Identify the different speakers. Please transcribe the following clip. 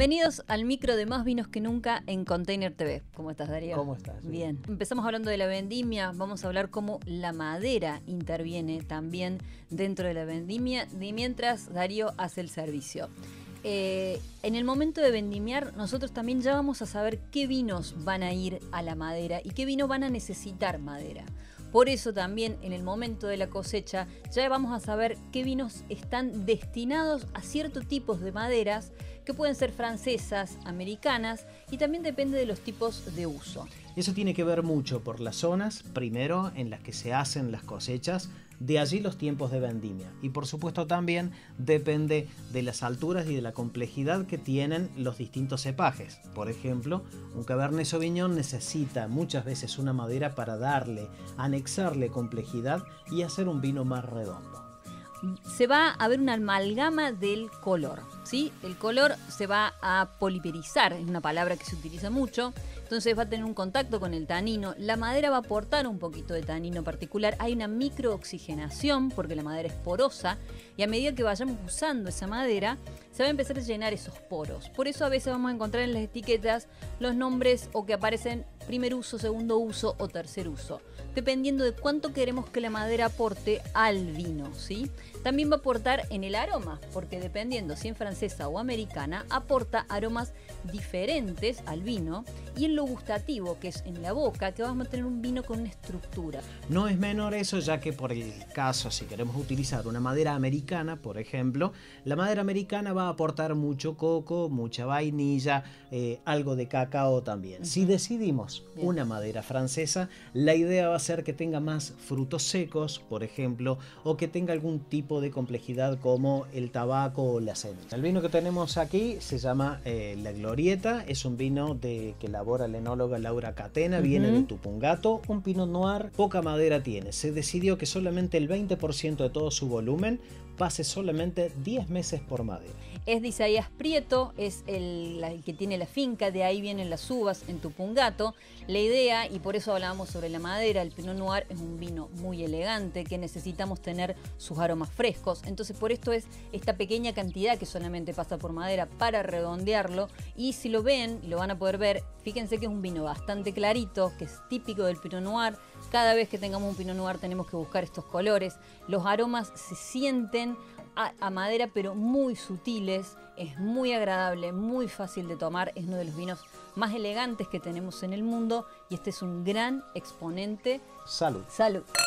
Speaker 1: Bienvenidos al micro de Más Vinos que Nunca en Container TV. ¿Cómo estás, Darío?
Speaker 2: ¿Cómo estás?
Speaker 1: Bien. Empezamos hablando de la vendimia. Vamos a hablar cómo la madera interviene también dentro de la vendimia, mientras Darío hace el servicio. En el momento de vendimiar, nosotros también ya vamos a saber qué vinos van a ir a la madera y qué vinos van a necesitar madera. Por eso también en el momento de la cosecha ya vamos a saber qué vinos están destinados a ciertos tipos de maderas que pueden ser francesas, americanas, y también depende de los tipos de uso.
Speaker 2: Eso tiene que ver mucho por las zonas, primero, en las que se hacen las cosechas, de allí los tiempos de vendimia. Y por supuesto también depende de las alturas y de la complejidad que tienen los distintos cepajes. Por ejemplo, un Cabernet Sauvignon necesita muchas veces una madera para anexarle complejidad y hacer un vino más redondo.
Speaker 1: Se va a ver una amalgama del color, ¿sí? El color se va a polimerizar, es una palabra que se utiliza mucho, entonces va a tener un contacto con el tanino, la madera va a aportar un poquito de tanino particular, hay una microoxigenación porque la madera es porosa y a medida que vayamos usando esa madera se va a empezar a llenar esos poros. Por eso a veces vamos a encontrar en las etiquetas los nombres o que aparecen primer uso, segundo uso o tercer uso, dependiendo de cuánto queremos que la madera aporte al vino, ¿sí? También va a aportar en el aroma, porque dependiendo si es francesa o americana, aporta aromas diferentes al vino, y en lo gustativo, que es en la boca, que vamos a tener un vino con una estructura.
Speaker 2: No es menor eso, ya que por el caso, si queremos utilizar una madera americana, por ejemplo, la madera americana va a aportar mucho coco, mucha vainilla, algo de cacao también. Si decidimos una madera francesa, la idea va a ser que tenga más frutos secos, por ejemplo, o que tenga algún tipo de complejidad como el tabaco o la semilla. El vino que tenemos aquí se llama La Glorieta, es un vino que elabora la enóloga Laura Catena, viene de Tupungato, un Pinot Noir, poca madera tiene. Se decidió que solamente el 20% de todo su volumen pase solamente 10 meses por madera.
Speaker 1: Es de Isaías Prieto, es el que tiene la finca, de ahí vienen las uvas en Tupungato. La idea, y por eso hablábamos sobre la madera, el Pinot Noir es un vino muy elegante, que necesitamos tener sus aromas frescos. Entonces por esto es esta pequeña cantidad que solamente pasa por madera para redondearlo. Y si lo ven, y lo van a poder ver, fíjense que es un vino bastante clarito, que es típico del Pinot Noir. Cada vez que tengamos un Pinot Noir tenemos que buscar estos colores. Los aromas se sienten a madera, pero muy sutiles, es muy agradable, muy fácil de tomar, es uno de los vinos más elegantes que tenemos en el mundo y este es un gran exponente.
Speaker 2: Salud.
Speaker 1: Salud.